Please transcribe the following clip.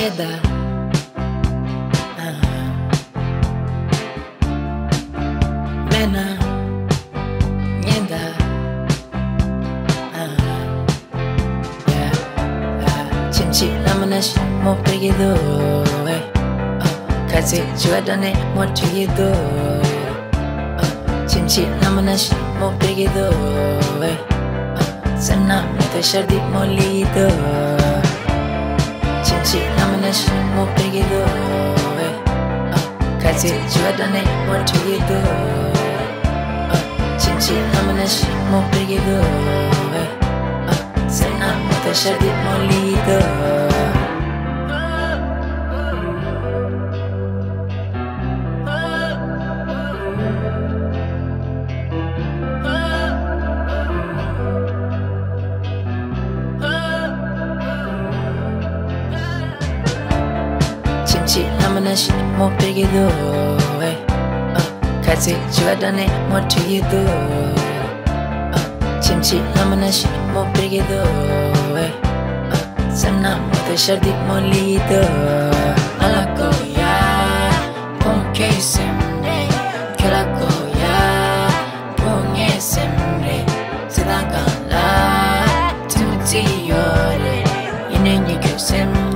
sheda. Mena, nyen. Chimchim, nashi, mo pregido. Gazoe, juga mo tugido. Chimchim, nashi, mo pregido. Semnang, metok shardu mo lido. Chimchim, nashi, mo pregido. Gazoe, juga mo tugido. Chimchim, nashi, mo pregido. Semnang, metok shardu mo lido. Chimchim, nashi, mo pregido. Gazoe, juga mo tugido. Chimchim, nashi, mo pregido. Semnang, metok shardu mo lido. Nyala goya, phurgi Semnang. Cula goya, bhunye Semnang. Taedang gangla, Tsemo yore, nyen Sem.